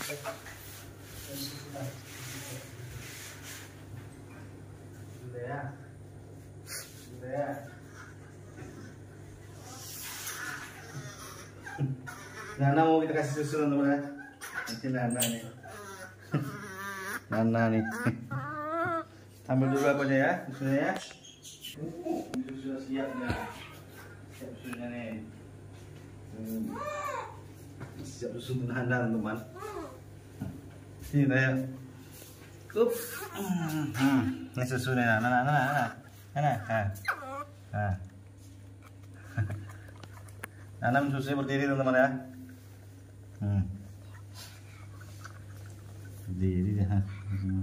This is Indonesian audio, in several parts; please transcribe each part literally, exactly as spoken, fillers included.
Sudah ya. Sudah ya. Nana mau kita kasih susu teman-teman ya. Nanti Nana nih. Nana nih. Ambil dulu apa aja ya susunya ya. Susu sudah siap ya. Siap susunya nih. Hmm. Siap susu Nana teman-teman. Ini Naya. Up. Hmm. Ini susunya Nana, Nana, Nana. Nana. Nah. Nah. Nana susunya berdiri teman-teman ya. Hmm. Berdiri ya. Hmm.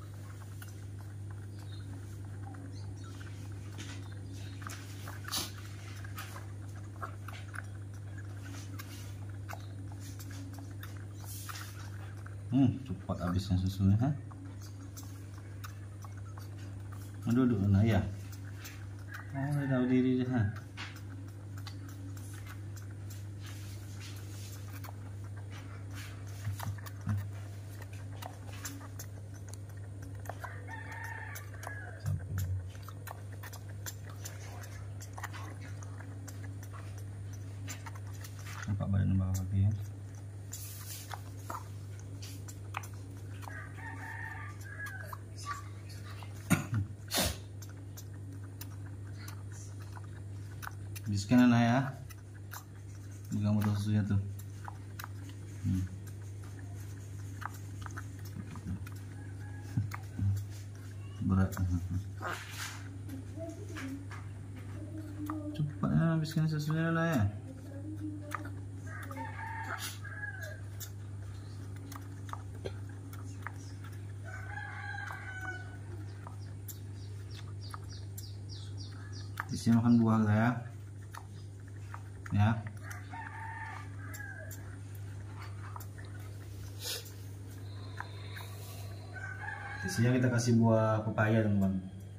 Hmm, cepat habisnya susunya, ha? Duduk, nah ya. Oh, udah tahu diri dia, ha? Nampak badan bawah lagi ya. Habiskan Nana ya. Pegang botol susunya tuh. Hmm. Berat. Cepat ya, habiskan susunya Nana ya. Di sini makan buah kita ya. Ya. Di sini kita kasih buah pepaya teman-teman.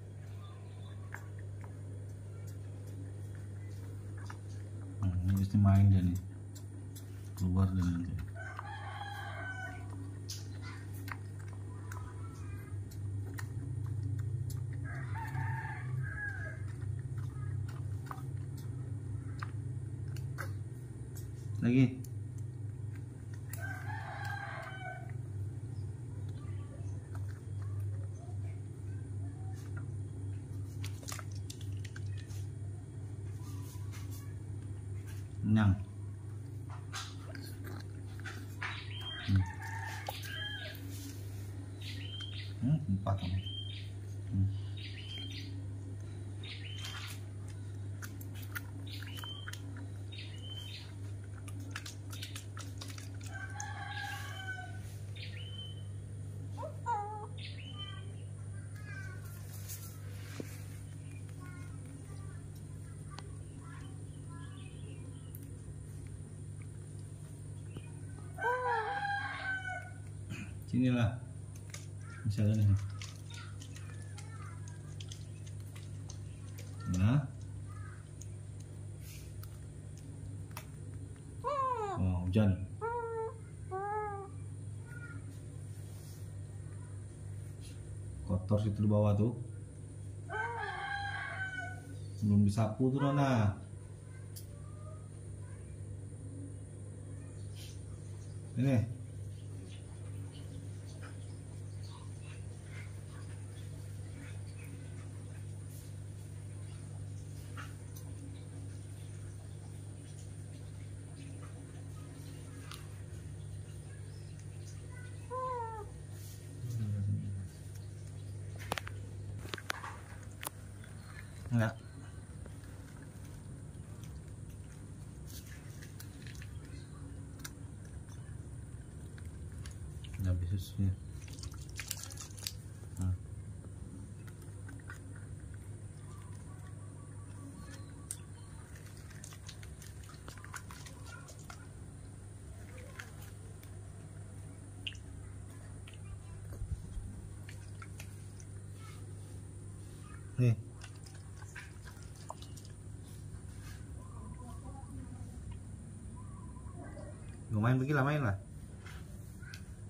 Hmm, ini mesti main dia nih. Keluar dia nanti. Lagi. Kenyang. Hmm. Hmm, empat ini. Hmm. Sinilah misalnya nih. Nah, oh, hujan. Kotor situ di bawah tuh, belum disapu tuh Nana. Ini enggak. Udah habis susunya. Nah. Nih. Mau main pergi lah, main lah.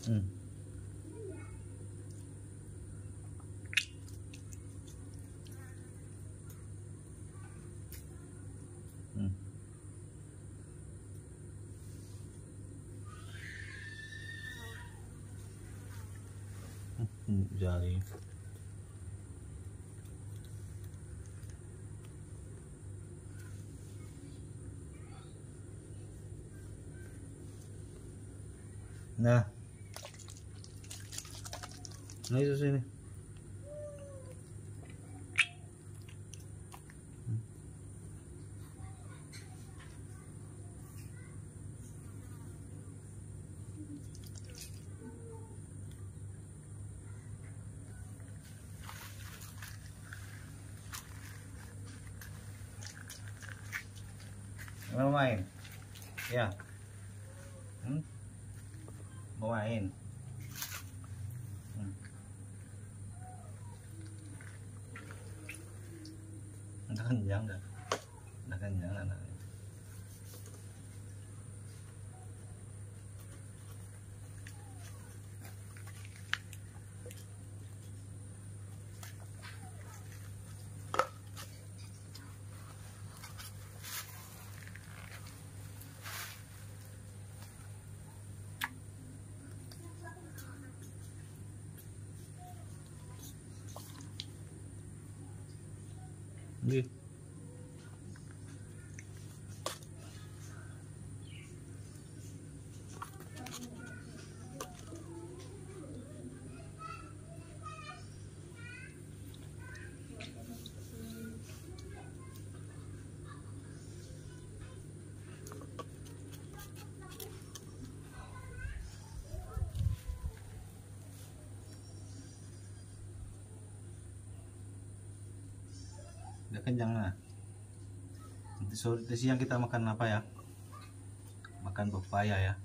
Hmm. Hmm. Hmm, jari. Nah, nah itu sini. Mau main? Ya. Hmm? Mau main? Hmm. Udah kenyang dah. Udah kenyang anak. Nih. Udah kenyang lah. Nanti sore siang kita makan apa ya? Makan pepaya ya.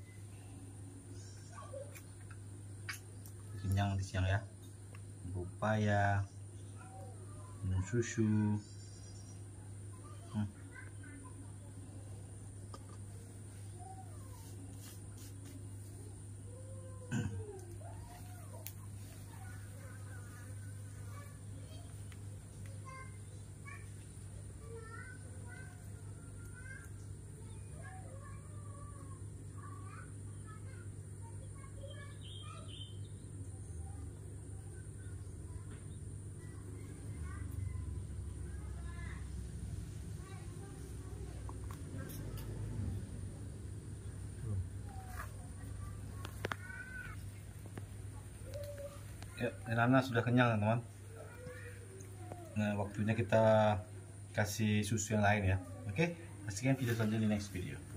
Kenyang di siang ya. Pepaya, minum susu. Hmm. Ya, Nana sudah kenyang teman. Nah, waktunya kita kasih susu yang lain ya. Oke, pastikan video selanjutnya di next video.